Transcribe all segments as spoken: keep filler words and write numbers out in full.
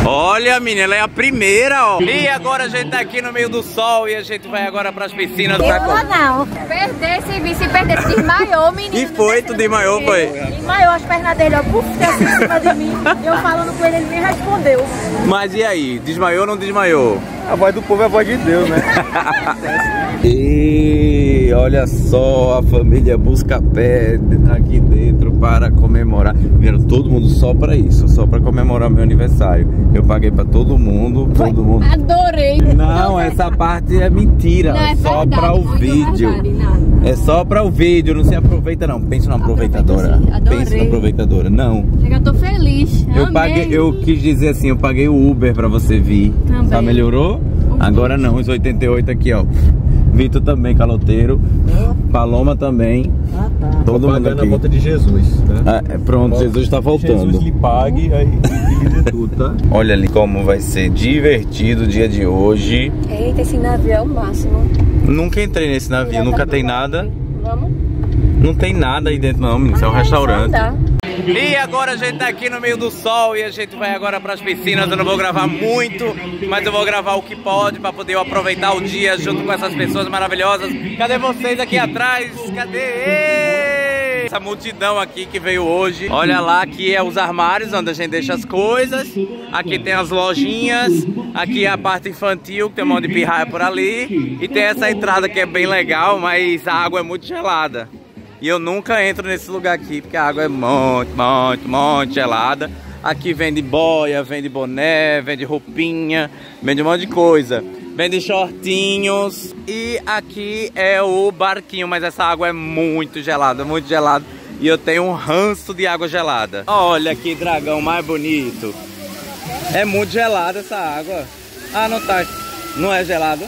Olha, menina, ela é a primeira, ó. E agora a gente tá aqui no meio do sol e a gente vai agora pras piscinas. Eu tá não. Perdesse, vi, se perdesse, desmaiou, menino. E foi, tu desmaiou, foi? Desmaiou as pernas dele, ó, puf, assim em cima de mim. Eu falando com ele, ele nem respondeu. Mas e aí, desmaiou ou não desmaiou? A voz do povo é a voz de Deus, né? E olha só, a família Buscapé aqui dentro para comemorar. Vieram todo mundo só para isso, só para comemorar meu aniversário. Eu paguei para todo mundo, todo mundo. Adorei. Não, essa parte é mentira, não, é só para o vídeo. Verdade, é só para o vídeo, não se aproveita não. Pensa na aproveitadora. Pensa na aproveitadora. Não. Eu tô feliz. Eu Amei. paguei, eu quis dizer assim, eu paguei o Uber para você vir. Também. Tá, melhorou? Agora não, os oitenta e oito aqui, ó. Vitor também, caloteiro. Paloma também. Ah, tá. Todo Tô mundo aqui. a volta de Jesus, né? Ah, é, pronto, Bom, Jesus tá voltando. Jesus lhe pague, aí ele dê tudo, tá? Olha ali como vai ser divertido o dia de hoje. Eita, esse navio é o máximo. Nunca entrei nesse navio, nunca tem nada. Vamos? Não tem nada aí dentro não, menino. Isso é um restaurante. Dá. E agora a gente tá aqui no meio do sol e a gente vai agora pras piscinas. Eu não vou gravar muito, mas eu vou gravar o que pode pra poder eu aproveitar o dia junto com essas pessoas maravilhosas. Cadê vocês aqui atrás? Cadê? Essa multidão aqui que veio hoje. Olha lá, aqui é os armários onde a gente deixa as coisas. Aqui tem as lojinhas. Aqui é a parte infantil, que tem um monte de pirraia por ali. E tem essa entrada que é bem legal, mas a água é muito gelada. E eu nunca entro nesse lugar aqui, porque a água é muito, muito, muito gelada. Aqui vende boia, vende boné, vende roupinha, vende um monte de coisa. Vende shortinhos. E aqui é o barquinho, mas essa água é muito gelada, muito gelada. E eu tenho um ranço de água gelada. Olha que dragão mais bonito. É muito gelada essa água. Ah, não tá. Não é gelada?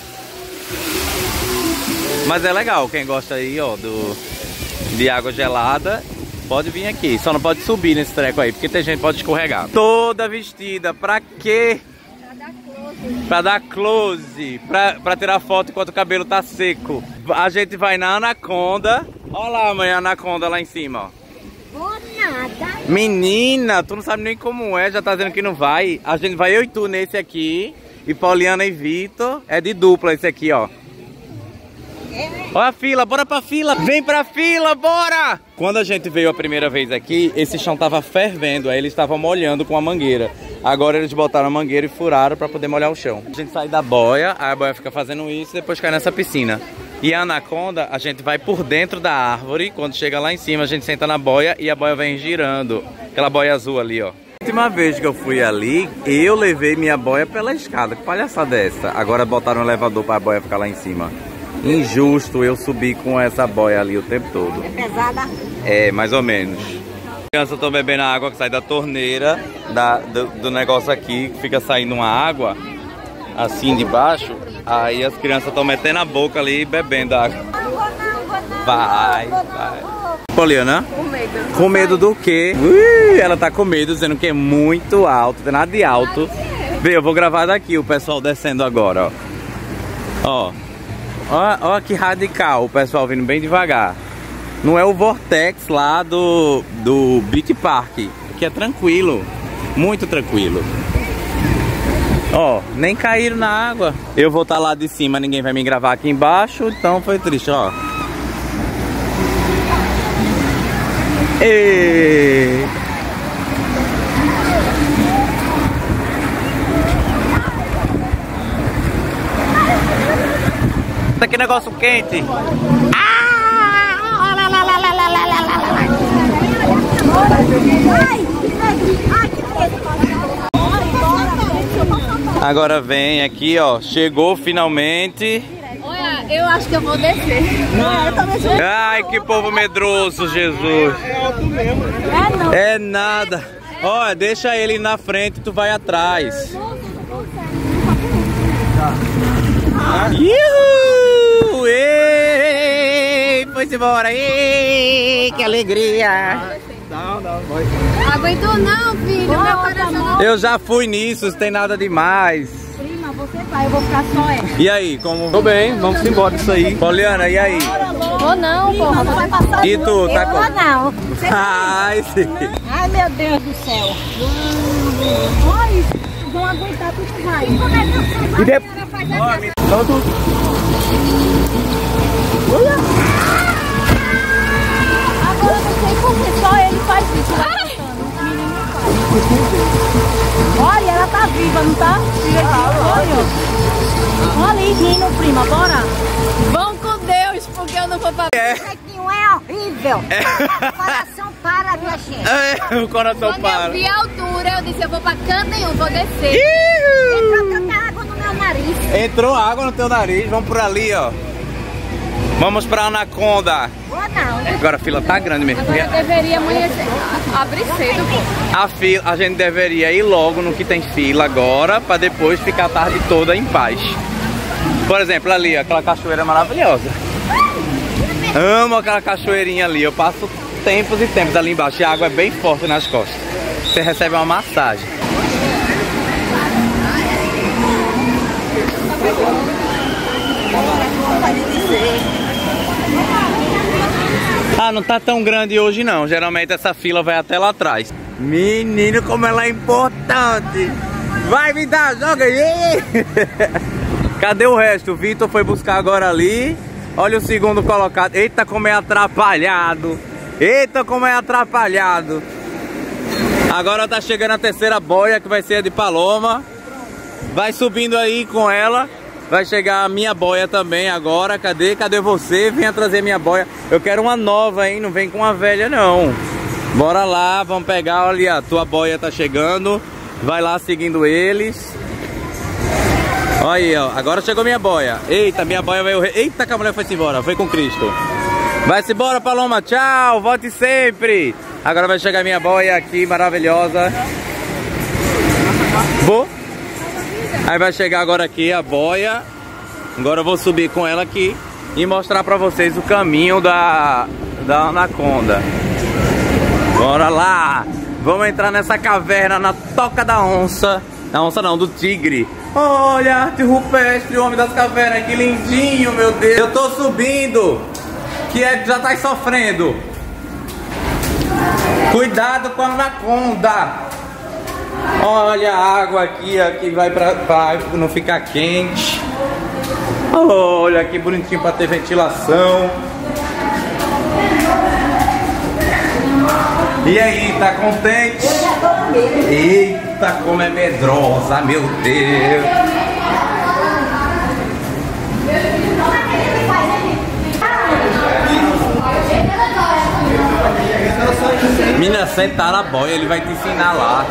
Mas é legal, quem gosta aí, ó, do... de água gelada, pode vir aqui. Só não pode subir nesse treco aí, porque tem gente que pode escorregar. Toda vestida, pra quê? Pra dar close. Pra dar close, pra, pra tirar foto enquanto o cabelo tá seco. A gente vai na Anaconda. Olha lá, mãe, a Anaconda lá em cima, ó. Vou nada. Menina, tu não sabe nem como é, já tá dizendo que não vai. A gente vai eu e tu nesse aqui, e Pauliana e Vitor. É de dupla esse aqui, ó. Olha a fila, bora pra fila, vem pra fila, bora! Quando a gente veio a primeira vez aqui, esse chão tava fervendo, aí eles estavam molhando com a mangueira. Agora eles botaram a mangueira e furaram pra poder molhar o chão. A gente sai da boia, aí a boia fica fazendo isso e depois cai nessa piscina. E a Anaconda, a gente vai por dentro da árvore, quando chega lá em cima a gente senta na boia e a boia vem girando. Aquela boia azul ali, ó. A última vez que eu fui ali, eu levei minha boia pela escada. Que palhaçada é essa? Agora botaram um elevador pra boia ficar lá em cima. Injusto eu subir com essa boia ali o tempo todo. É pesada? É, mais ou menos. As crianças estão bebendo a água que sai da torneira, da, do, do negócio aqui, que fica saindo uma água, assim de baixo. Aí as crianças estão metendo a boca ali e bebendo a água. Vai, vai. Poliana? Com medo. Com medo do quê? Ui, ela tá com medo, dizendo que é muito alto, tem nada de alto. Vê, eu vou gravar daqui o pessoal descendo agora, ó. Ó. Olha que radical, o pessoal vindo bem devagar. Não é o Vortex lá do, do Beach Park, que é tranquilo, muito tranquilo. Ó, nem caíram na água. Eu vou estar lá de cima, ninguém vai me gravar aqui embaixo, então foi triste, ó. Ei! Que negócio quente. Ah! Agora vem aqui, ó. Chegou finalmente. Olha, eu acho que eu vou descer. Não, eu também sou. Ai, que povo medroso, Jesus. É alto mesmo. É, não. É nada. Olha, deixa ele na frente e tu vai atrás. Uhul! Ei! Foi-se embora! Ei! Que alegria! Não, não, vai. Aguento não, filho. Meu coração. Eu já fui nisso, não tem nada demais. Prima, você vai, eu vou ficar só ela. E aí, como... Tô bem, vamos embora disso aí. Poliana, e aí? Vou não, porra. Não vai passar. E tu, tá com... Vou não. Ai, sim. Ai, meu Deus do céu. Ai. vão aguentar tudo vai. E depois... Todo... Olha! Agora eu não sei porque só ele faz isso. Lá o menino faz. Olha, ela tá viva, não tá? Olha. Olha ali, rindo, prima, bora. Vão com Deus, porque eu não vou pra... É. É horrível. É. O coração para, minha gente. É, o coração Quando para. eu vi a altura, eu disse, eu vou pra canto nenhum, vou descer. Entrou tanta água no meu nariz. Entrou água no teu nariz, vamos por ali, ó. Vamos pra Anaconda. Vou não. Agora a fila tá grande mesmo. Agora deveria amanhecer, abrir cedo, pô. A fila, a gente deveria ir logo no que tem fila agora, pra depois ficar a tarde toda em paz. Por exemplo, ali, aquela cachoeira maravilhosa. Amo aquela cachoeirinha ali, eu passo tempos e tempos ali embaixo e a água é bem forte nas costas. Você recebe uma massagem. Ah, não tá tão grande hoje não, geralmente essa fila vai até lá atrás. Menino, como ela é importante! Vai, me dar, joga aí! Cadê o resto? O Vitor foi buscar agora ali. Olha o segundo colocado. Eita, como é atrapalhado. Eita, como é atrapalhado. Agora tá chegando a terceira boia, que vai ser a de Paloma. Vai subindo aí com ela. Vai chegar a minha boia também agora. Cadê? Cadê você? Venha trazer minha boia. Eu quero uma nova, hein? Não vem com uma velha, não. Bora lá, vamos pegar. Olha, a tua boia tá chegando. Vai lá seguindo eles. Olha aí, ó. Agora chegou minha boia. Eita, minha boia veio... Eita, que a mulher foi-se embora. Foi com Cristo. Vai-se embora, Paloma. Tchau. Volte sempre. Agora vai chegar minha boia aqui, maravilhosa. Vou. Aí vai chegar agora aqui a boia. Agora eu vou subir com ela aqui e mostrar pra vocês o caminho da, da Anaconda. Bora lá. Vamos entrar nessa caverna na toca da onça. Da onça não, do tigre. Olha, arte rupestre, o homem das cavernas, que lindinho, meu Deus. Eu tô subindo, que é que já tá sofrendo. Cuidado com a anaconda. Olha a água aqui, aqui vai pra, pra não ficar quente. Olha que bonitinho pra ter ventilação. E aí, tá contente? Eita, como é medrosa, meu Deus. Menina, sentar na boia, ele vai te ensinar lá.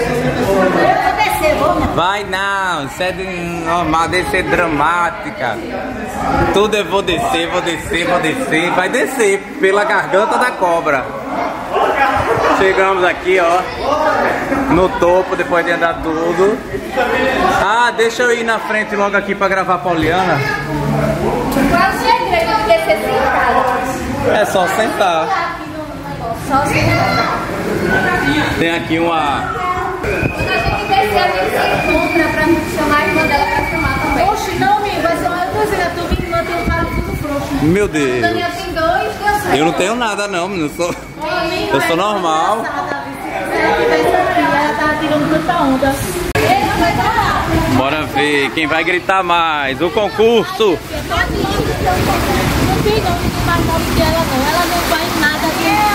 Vai não, isso é de normal, descer dramática. Tudo eu vou descer, vou descer, vou descer. Vai descer pela garganta da cobra. Chegamos aqui, ó, no topo, depois de andar tudo. Ah, deixa eu ir na frente logo aqui pra gravar a Poliana. Qual é o segredo de descer sentado? É só sentar. Só sentar. Tem aqui uma... Quando a gente descer, a gente se encontra pra chamar a irmã dela pra filmar também. Oxe, não, amigo, vai ser uma coisa, né? Tu me mantém um cara tudo frouxo. Meu O Deus. Daniel tem dois, deu certo. Eu não tenho nada não, menino. Eu sou, eu sou normal. Se ela tivesse aqui, ela tava tirando tanta onda. Ele não vai dar. Bora ver quem vai gritar mais. O concurso. Não tem não, não mais nome que ela não. Ela não vai em nada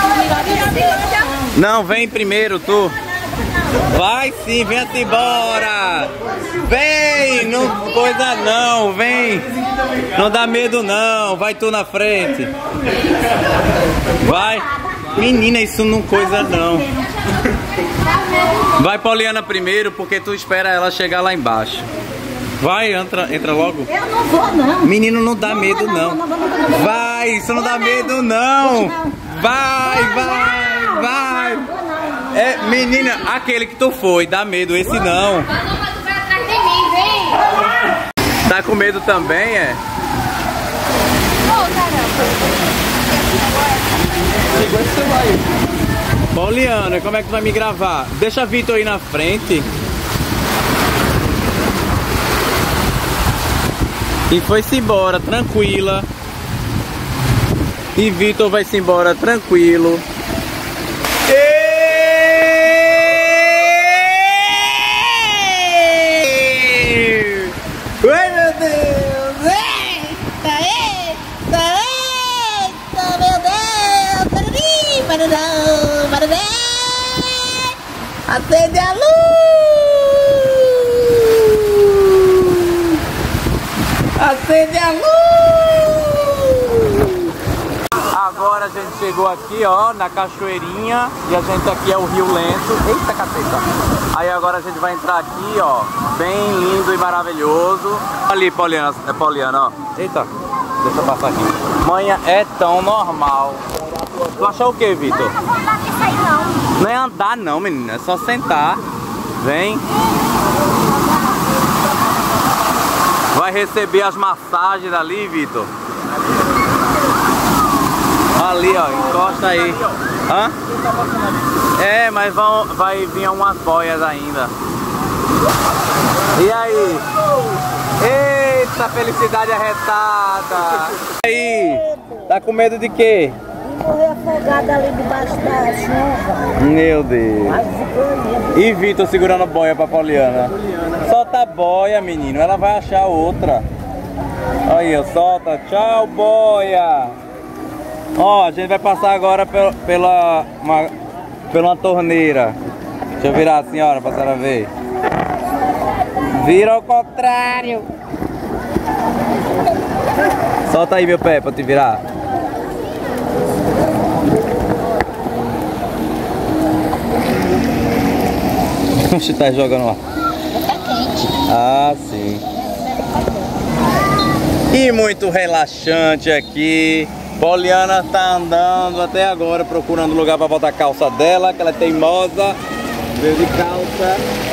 de Não, vem primeiro, tu. Vai sim, vem-se embora. Vem, não coisa não, vem. Não dá medo não, vai tu na frente. Vai. Menina, isso não coisa não. Vai, Poliana, primeiro, porque tu espera ela chegar lá embaixo. Vai, entra, entra logo. Eu não vou não. Menino, não dá medo não. Vai, isso não dá medo não. Vai, vai, vai. É, menina, aquele que tu foi, dá medo, esse não. Paloma, tu vai atrás de mim, vem. Tá com medo também, é? Ô, caramba. Poliana, como é que tu vai me gravar? Deixa a Vitor aí na frente. E foi-se embora, tranquila. E Vitor vai-se embora, tranquilo. acender a luz! Agora a gente chegou aqui, ó, na cachoeirinha. E a gente aqui é o Rio Lento. Eita, caceta! Aí agora a gente vai entrar aqui, ó, bem lindo e maravilhoso. Ali, Poliana, é Poliana, ó. Eita, deixa eu passar aqui. Manhã é tão normal. Tu achou o que, Vitor? Eu não vou andar nisso aí, não. Não é andar não, menina, é só sentar. Vem. Vai receber as massagens ali, Vitor. Ali, ó, encosta aí. Hã? É, mas vão, vai vir umas boias ainda. E aí? Eita, felicidade arretada. E aí? Tá com medo de quê? Morrer afogada ali debaixo da chuva. Meu Deus. E Vitor segurando a boia pra Poliana. Solta a boia, menino. Ela vai achar outra. Aí, ó, solta. Tchau, boia. Ó, a gente vai passar agora pela, pela, uma, pela uma torneira. Deixa eu virar a senhora pra senhora ver. Vira ao contrário. Solta aí meu pé pra te virar. Você tá jogando lá? Tá quente. Ah, sim. E muito relaxante aqui. Poliana tá andando até agora procurando lugar para botar a calça dela, que ela é teimosa. Veio de calça.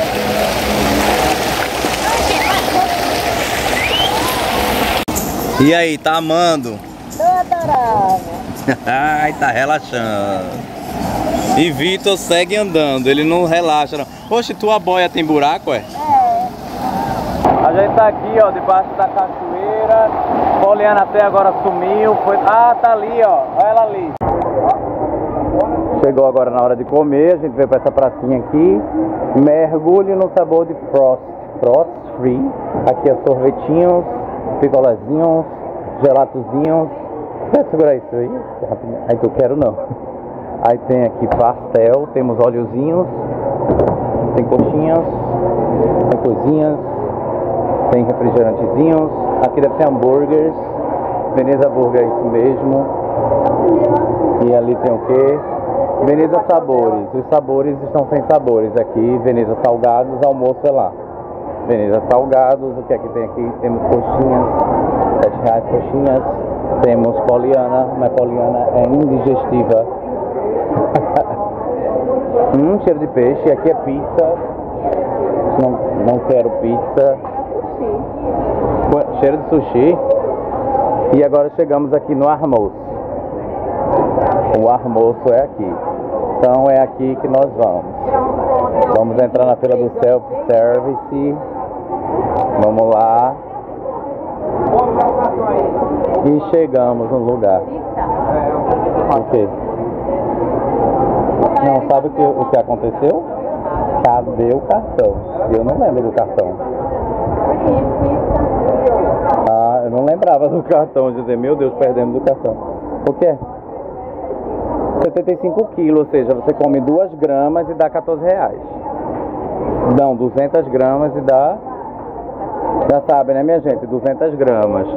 E aí, tá amando? Tô adorando. Ai, tá relaxando. E Vitor segue andando, ele não relaxa não. Oxe, tua boia tem buraco, é? É. A gente tá aqui, ó, debaixo da cachoeira. Poliana até agora sumiu. Foi... Ah, tá ali, ó. Olha ela ali. Chegou agora na hora de comer. A gente veio pra essa pracinha aqui. Mergulhe no sabor de Frost. Frost Free. Aqui é sorvetinhos, picolézinhos, gelatozinhos. Quer segurar isso aí? Aí que eu quero não. Aí tem aqui pastel, temos óleozinhos, tem coxinhas, tem coisinhas, tem refrigerantezinhos, aqui deve ter hambúrgueres, Veneza Burger é isso mesmo. E ali tem o que? Veneza Sabores, os sabores estão sem sabores aqui, Veneza Salgados, almoço é lá. Veneza Salgados, o que é que tem aqui? Temos coxinhas, sete reais coxinhas, temos Poliana, mas Poliana é indigestiva. Hum, cheiro de peixe. Aqui é pizza. Não, não quero pizza. Cheiro de sushi. E agora chegamos aqui no almoço. O almoço é aqui. Então é aqui que nós vamos. Vamos entrar na fila do self-service. Vamos lá. E chegamos no lugar. O quê? Não sabe o que, o que aconteceu? Cadê o cartão? Eu não lembro do cartão. Ah, eu não lembrava do cartão. Dizer, meu Deus, perdemos o cartão. O que é? setenta e cinco quilos, ou seja, você come duas gramas e dá quatorze reais. Não, duzentas gramas e dá... Já sabe, né, minha gente? duzentas gramas.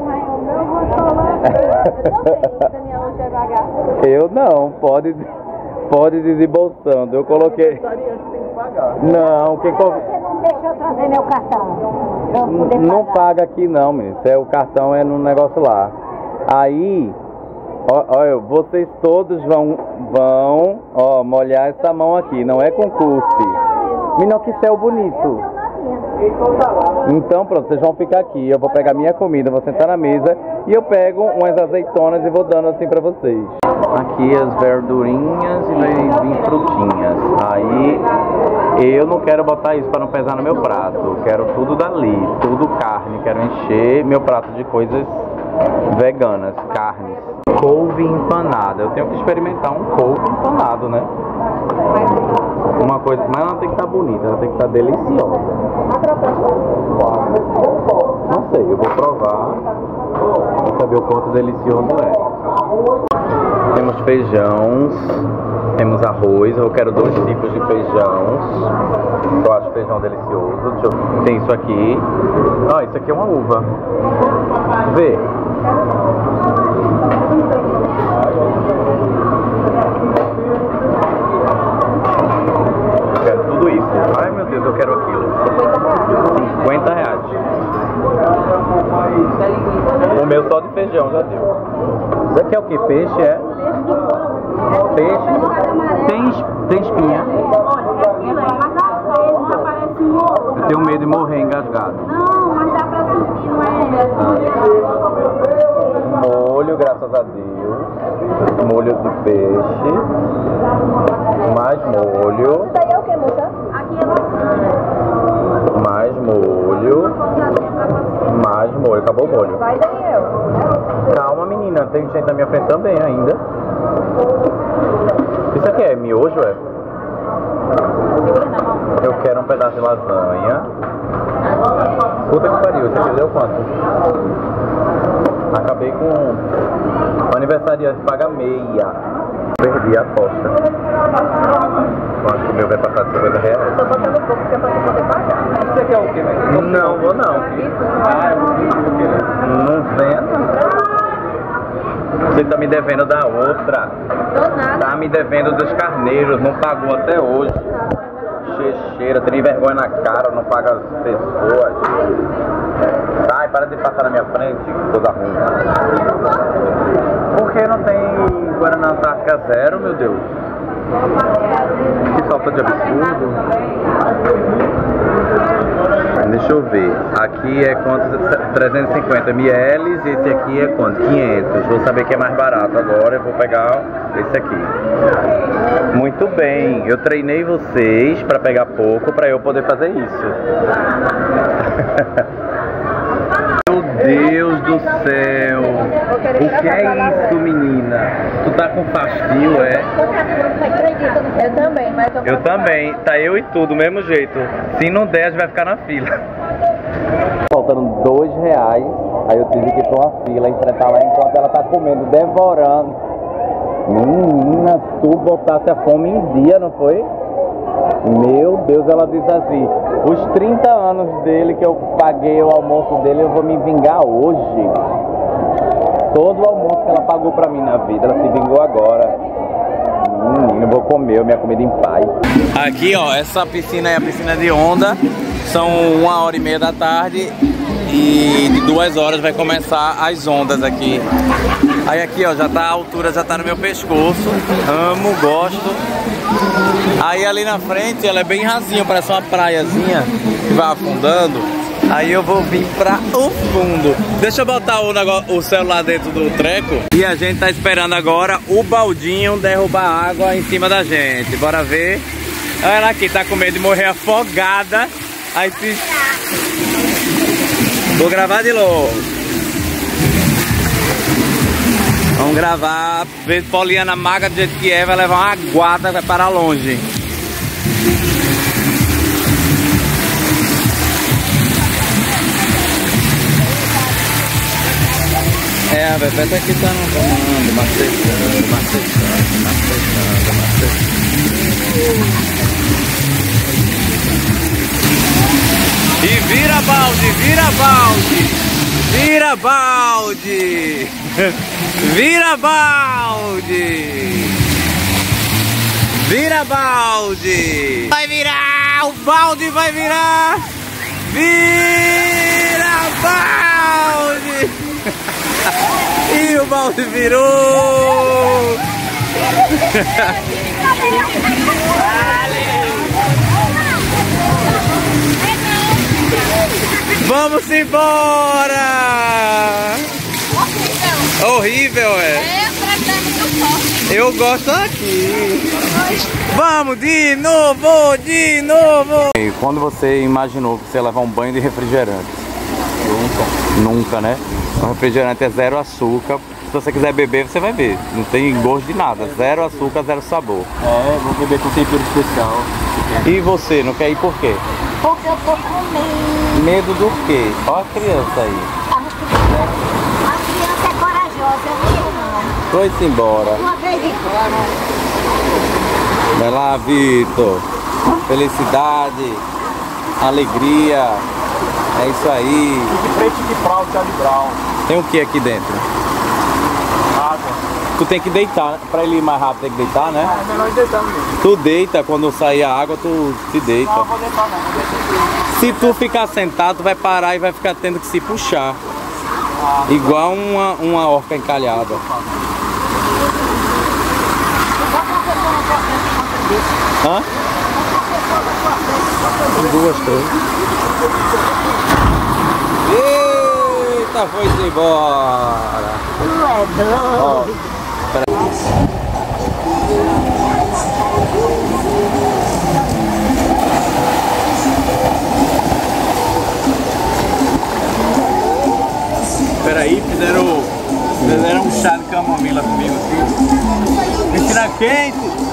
Eu não, pode... Pode desembolsando, eu coloquei... Não, quem... Você não deixa eu trazer meu cartão. Não paga aqui não, menino. É, o cartão é no negócio lá. Aí, olha, vocês todos vão, vão, ó, molhar essa mão aqui. Não é com cuspe. Menino, que céu bonito. Então pronto, vocês vão ficar aqui. Eu vou pegar minha comida, vou sentar na mesa e eu pego umas azeitonas e vou dando assim pra vocês. Aqui as verdurinhas e vai vir frutinhas. Aí eu não quero botar isso para não pesar no meu prato. Eu quero tudo dali, tudo carne. Quero encher meu prato de coisas veganas, carnes. Couve empanada. Eu tenho que experimentar um couve empanado, né? Uma coisa, mas ela tem que estar bonita, ela tem que estar deliciosa. Não sei, eu vou provar para saber o quanto delicioso é. Temos feijões, temos arroz. Eu quero dois tipos de feijões. Eu acho feijão delicioso. Deixa eu... Tem isso aqui. Ah, isso aqui é uma uva. Vê. Eu quero tudo isso. Ai meu Deus, eu quero aquilo. cinquenta reais. O meu só de feijão já deu. Isso aqui é o que? Peixe é? Peixe? Tem, tem espinha? Eu tenho medo de morrer engasgado. Não, mas dá pra sentir, não é? Molho, graças a Deus. Molho de peixe. Mais molho. Isso daí é o que, moça? Aqui é bastante. Mais molho. Mais molho. Acabou o molho. Vai, Daniel. Calma, menina. Tem gente na minha frente também ainda. Isso aqui é miojo, é? Eu quero um pedaço de lasanha. Puta que pariu. Você deu quanto? Acabei com o aniversariante paga meia. Perdi a aposta. Acho que o meu vai passar de cinquenta reais. Tô botando pouco porque é pra tu poder pagar. Você quer o quê? Não, vou não. Ah, eu vou querer. Não vendo. Você tá me devendo da outra. Tô nada. Tá me devendo dos carneiros. Não pagou até hoje. Checheira, tem vergonha na cara, não paga as pessoas. Sai, para de passar na minha frente, coisa ruim. Por que não tem Guaraná Antártica Zero, meu Deus? Que falta de absurdo. Deixa eu ver. Aqui é quanto? trezentos e cinquenta mililitros. E esse aqui é quanto? quinhentos. Vou saber que é mais barato agora. Eu vou pegar esse aqui. Muito bem. Eu treinei vocês para pegar pouco para eu poder fazer isso. Meu Deus do céu. O que é isso, menina? Tu tá com fastio, é? Eu também, mas eu, Eu também. Tá eu e tu, do mesmo jeito. Se não der, a gente vai ficar na fila. Faltando dois reais. Aí eu tive que ir pra uma fila, enfrentar lá enquanto ela tá comendo, devorando. Menina, tu botasse a fome em dia, não foi? Meu Deus, ela diz assim: os trinta anos dele que eu paguei o almoço dele, eu vou me vingar hoje. Todo o almoço que ela pagou pra mim na vida, ela se vingou agora. Hum, eu vou comer minha comida em paz. Aqui, ó, essa piscina é a piscina de onda. São uma hora e meia da tarde e de duas horas vai começar as ondas aqui. Aí aqui, ó, já tá a altura, já tá no meu pescoço. Amo, gosto. Aí ali na frente, ela é bem rasinha, parece uma praiazinha que vai afundando. Aí eu vou vir pra o fundo. Deixa eu botar o, negócio, o celular dentro do treco. E a gente tá esperando agora o baldinho derrubar água em cima da gente. Bora ver. Olha ela aqui, tá com medo de morrer afogada. Aí se... Vou gravar de novo. Vamos gravar. Ver Poliana magra do jeito que é, vai levar uma aguada, vai parar longe. É, a Bebeta aqui tá no comando, macetando, macetando, macetando, macetando. E vira balde, vira balde, vira balde, vira balde, vira balde. Vai virar, o balde vai virar, vira balde. E o balde virou. Vamos embora! Horrível, é? Eu gosto aqui. Vamos de novo, de novo! E quando você imaginou que você ia levar um banho de refrigerante? Nunca. Nunca, né? O refrigerante é zero açúcar. Se você quiser beber, você vai beber. Não tem gosto de nada. Zero açúcar, zero sabor. É, vou beber com tempero especial. E você, não quer ir por quê? Porque eu tô com medo. Medo do quê? Olha a criança aí. A criança é corajosa, eu não. Foi-se embora. Uma vez de fora. Vai lá, Vitor. Felicidade, alegria. É isso aí. De frente de frau, Charlie Brown. Tem o que aqui dentro? Água. Tu tem que deitar, pra ele ir mais rápido tem que deitar, né? É melhor deitar mesmo. Tu deita, quando sair a água, tu te deita. Não, vou deitar não, vou deitar. Se tu ficar sentado, tu vai parar e vai ficar tendo que se puxar. Igual uma, uma orca encalhada. Hã? Duas, três. Eita, foi embora. Ó, peraí. Peraí, fizeram, fizeram um chá de camomila comigo aqui. Piscina quente.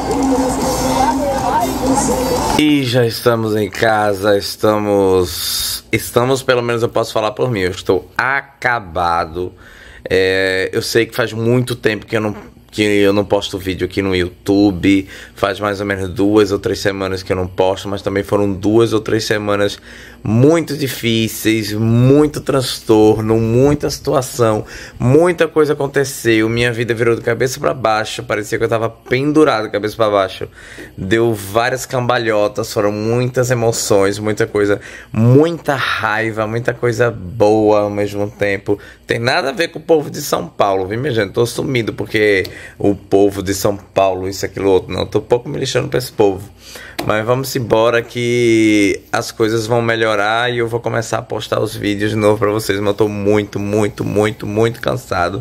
E já estamos em casa, estamos, estamos pelo menos eu posso falar por mim, eu estou acabado. É, eu sei que faz muito tempo que eu não, que eu não posto vídeo aqui no YouTube, faz mais ou menos duas ou três semanas que eu não posto, mas também foram duas ou três semanas muito difíceis, muito transtorno, muita situação, muita coisa aconteceu, minha vida virou de cabeça para baixo, parecia que eu tava pendurado de cabeça para baixo, deu várias cambalhotas, foram muitas emoções, muita coisa, muita raiva, muita coisa boa ao mesmo tempo. Tem nada a ver com o povo de São Paulo, viu minha gente? Tô sumido porque o povo de São Paulo, isso, aquilo, outro, não, tô um pouco me lixando pra esse povo. Mas vamos embora que as coisas vão melhorar e eu vou começar a postar os vídeos de novo pra vocês. Mas eu tô muito, muito, muito, muito cansado.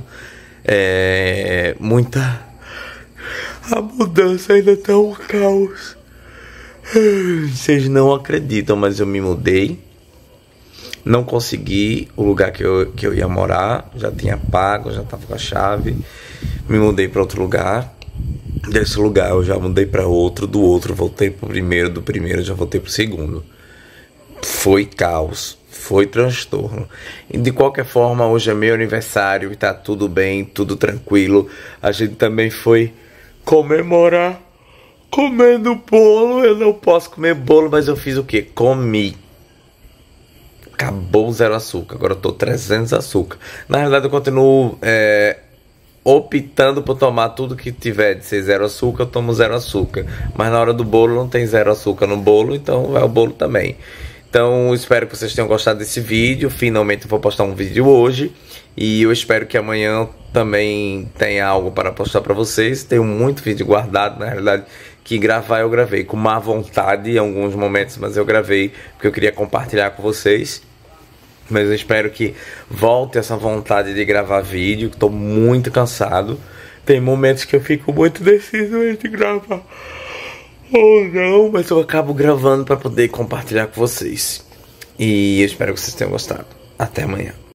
É... Muita... A mudança ainda tá um caos. Vocês não acreditam, mas eu me mudei. Não consegui o lugar que eu, que eu ia morar. Já tinha pago, já tava com a chave. Me mudei pra outro lugar. Desse lugar eu já mudei para outro, do outro voltei pro primeiro, do primeiro já voltei pro segundo. Foi caos, foi transtorno. E de qualquer forma, hoje é meu aniversário e tá tudo bem, tudo tranquilo. A gente também foi comemorar comendo bolo. Eu não posso comer bolo, mas eu fiz o quê? Comi. Acabou o zero açúcar, agora eu tô trezentos açúcar. Na realidade eu continuo... É... optando por tomar tudo que tiver de ser zero açúcar, eu tomo zero açúcar. Mas na hora do bolo não tem zero açúcar no bolo, então vai o bolo também. Então espero que vocês tenham gostado desse vídeo. Finalmente eu vou postar um vídeo hoje. E eu espero que amanhã também tenha algo para postar para vocês. Tenho muito vídeo guardado, na realidade, que gravar eu gravei com má vontade em alguns momentos, mas eu gravei porque eu queria compartilhar com vocês. Mas eu espero que volte essa vontade de gravar vídeo, que estou muito cansado. Tem momentos que eu fico muito decidido entre gravar ou não, mas eu acabo gravando para poder compartilhar com vocês. E eu espero que vocês tenham gostado. Até amanhã.